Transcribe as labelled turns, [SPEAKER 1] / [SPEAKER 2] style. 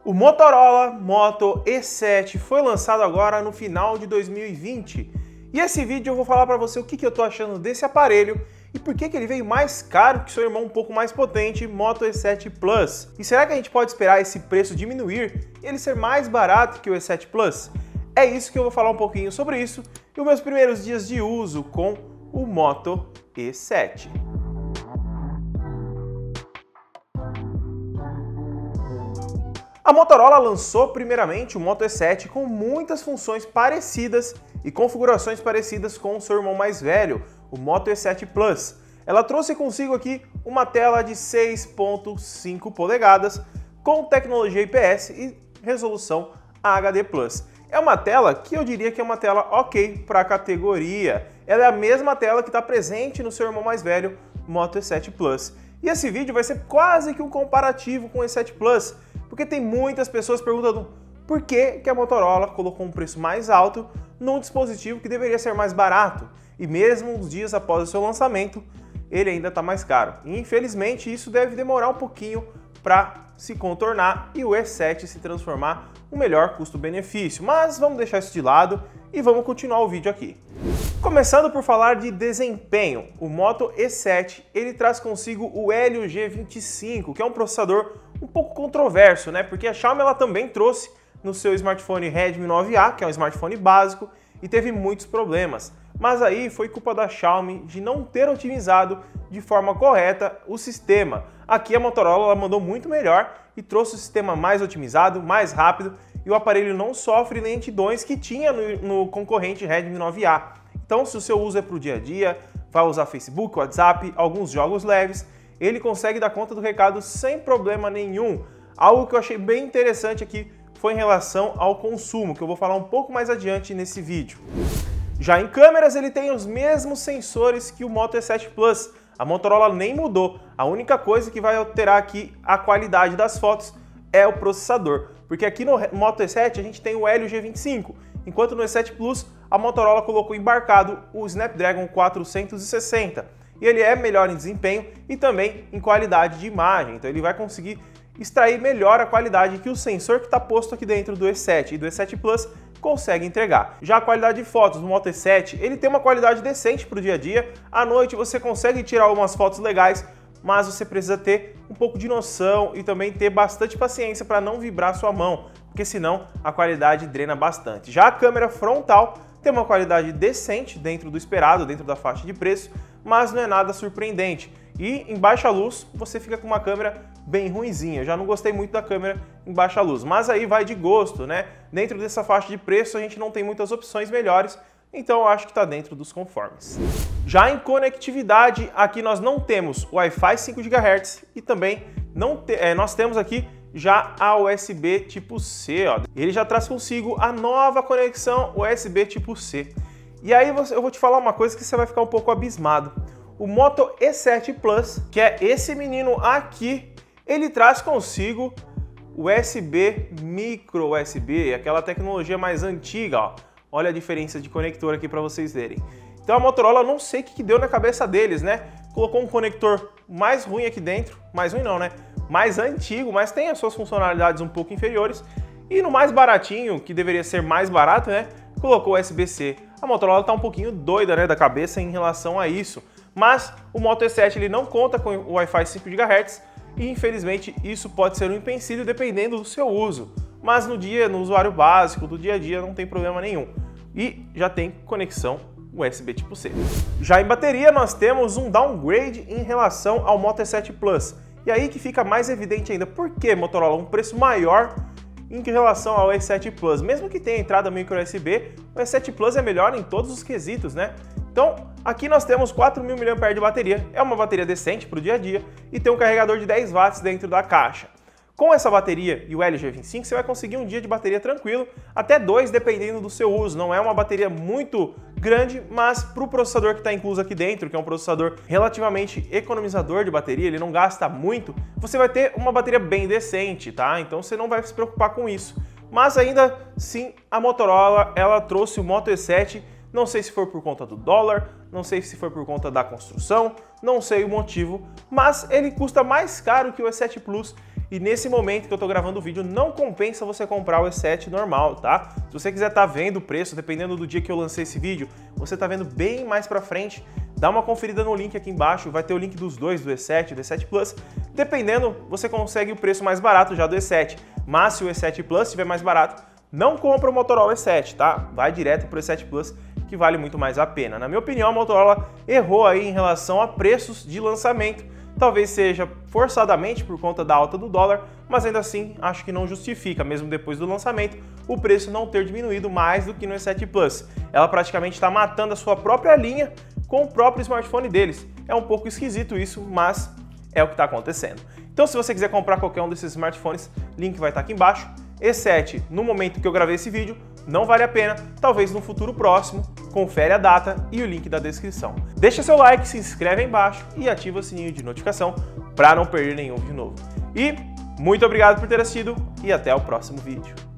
[SPEAKER 1] O Motorola Moto E7 foi lançado agora no final de 2020 e esse vídeo eu vou falar para você o que eu tô achando desse aparelho e por que ele veio mais caro que seu irmão um pouco mais potente, Moto E7 Plus. E será que a gente pode esperar esse preço diminuir e ele ser mais barato que o E7 Plus? É isso que eu vou falar um pouquinho sobre isso e os meus primeiros dias de uso com o Moto E7. A Motorola lançou primeiramente o Moto E7 com muitas funções parecidas e configurações parecidas com o seu irmão mais velho, o Moto E7 Plus. Ela trouxe consigo aqui uma tela de 6.5 polegadas com tecnologia IPS e resolução HD+. É uma tela que eu diria que é uma tela ok para a categoria. Ela é a mesma tela que está presente no seu irmão mais velho, Moto E7 Plus. E esse vídeo vai ser quase que um comparativo com o E7 Plus, porque tem muitas pessoas perguntando por que a Motorola colocou um preço mais alto num dispositivo que deveria ser mais barato. E mesmo uns dias após o seu lançamento, ele ainda está mais caro. E infelizmente isso deve demorar um pouquinho para se contornar e o E7 se transformar no melhor custo-benefício. Mas vamos deixar isso de lado e vamos continuar o vídeo aqui. Começando por falar de desempenho, o Moto E7 ele traz consigo o Helio G25, que é um processador um pouco controverso, né? Porque a Xiaomi ela também trouxe no seu smartphone Redmi 9A, que é um smartphone básico, e teve muitos problemas. Mas aí foi culpa da Xiaomi de não ter otimizado de forma correta o sistema. Aqui a Motorola ela mandou muito melhor e trouxe o sistema mais otimizado, mais rápido, e o aparelho não sofre lentidões que tinha no concorrente Redmi 9A. Então, se o seu uso é para o dia a dia, vai usar Facebook, WhatsApp, alguns jogos leves, ele consegue dar conta do recado sem problema nenhum. Algo que eu achei bem interessante aqui foi em relação ao consumo, que eu vou falar um pouco mais adiante nesse vídeo. Já em câmeras, ele tem os mesmos sensores que o Moto E7 Plus. A Motorola nem mudou. A única coisa que vai alterar aqui a qualidade das fotos é o processador. Porque aqui no Moto E7 a gente tem o Helio G25, enquanto no E7 Plus a Motorola colocou embarcado o Snapdragon 460. E ele é melhor em desempenho e também em qualidade de imagem. Então ele vai conseguir extrair melhor a qualidade que o sensor que está posto aqui dentro do E7 e do E7 Plus consegue entregar. Já a qualidade de fotos no Moto E7, ele tem uma qualidade decente para o dia a dia. À noite você consegue tirar algumas fotos legais, mas você precisa ter um pouco de noção e também ter bastante paciência para não vibrar sua mão, porque senão a qualidade drena bastante. Já a câmera frontal tem uma qualidade decente dentro do esperado, dentro da faixa de preço, mas não é nada surpreendente. E em baixa luz você fica com uma câmera bem ruinzinha. Eu já não gostei muito da câmera em baixa luz, mas aí vai de gosto, né? Dentro dessa faixa de preço a gente não tem muitas opções melhores, então eu acho que está dentro dos conformes. Já em conectividade, aqui nós não temos Wi-Fi 5 GHz e também nós temos aqui já a USB tipo C. Ó. Ele já traz consigo a nova conexão USB tipo C. E aí eu vou te falar uma coisa que você vai ficar um pouco abismado. O Moto E7 Plus, que é esse menino aqui, ele traz consigo USB micro USB, aquela tecnologia mais antiga, ó. Olha a diferença de conector aqui para vocês verem. Então a Motorola, não sei o que deu na cabeça deles, né? Colocou um conector mais ruim aqui dentro, mais ruim não, né? Mais antigo, mas tem as suas funcionalidades um pouco inferiores. E no mais baratinho, que deveria ser mais barato, né? Colocou USB-C. A Motorola tá um pouquinho doida, né, da cabeça em relação a isso. Mas o Moto E7 ele não conta com o Wi-Fi 5 GHz e infelizmente isso pode ser um empecilho dependendo do seu uso. Mas no usuário básico, do dia a dia, não tem problema nenhum. E já tem conexão USB tipo C. Já em bateria nós temos um downgrade em relação ao Moto E7 Plus. E aí que fica mais evidente ainda, por que Motorola um preço maior em relação ao E7 Plus? Mesmo que tenha entrada micro USB, o E7 Plus é melhor em todos os quesitos, né? Então, aqui nós temos 4.000 mAh de bateria, é uma bateria decente para o dia a dia e tem um carregador de 10 watts dentro da caixa. Com essa bateria e o Helio G25, você vai conseguir um dia de bateria tranquilo, até 2 dependendo do seu uso. Não é uma bateria muito grande, mas para o processador que está incluso aqui dentro, que é um processador relativamente economizador de bateria, ele não gasta muito, você vai ter uma bateria bem decente, tá? Então você não vai se preocupar com isso. Mas ainda sim, a Motorola, ela trouxe o Moto E7, não sei se foi por conta do dólar, não sei se foi por conta da construção, não sei o motivo, mas ele custa mais caro que o E7 Plus e nesse momento que eu tô gravando o vídeo não compensa você comprar o E7 normal, tá? Se você quiser tá vendo o preço, dependendo do dia que eu lancei esse vídeo, você tá vendo bem mais pra frente, dá uma conferida no link aqui embaixo, vai ter o link dos dois, do E7 e do E7 Plus. Dependendo, você consegue o preço mais barato já do E7, mas se o E7 Plus estiver mais barato, não compra o Motorola E7, tá? Vai direto pro E7 Plus, que vale muito mais a pena. Na minha opinião, a Motorola errou aí em relação a preços de lançamento. Talvez seja forçadamente por conta da alta do dólar, mas ainda assim acho que não justifica, mesmo depois do lançamento, o preço não ter diminuído mais do que no E7 Plus. Ela praticamente está matando a sua própria linha com o próprio smartphone deles. É um pouco esquisito isso, mas é o que está acontecendo. Então, se você quiser comprar qualquer um desses smartphones, link vai estar aqui embaixo. E7, no momento que eu gravei esse vídeo, não vale a pena, talvez no futuro próximo, confere a data e o link da descrição. Deixa seu like, se inscreve aí embaixo e ativa o sininho de notificação para não perder nenhum vídeo novo. E muito obrigado por ter assistido e até o próximo vídeo.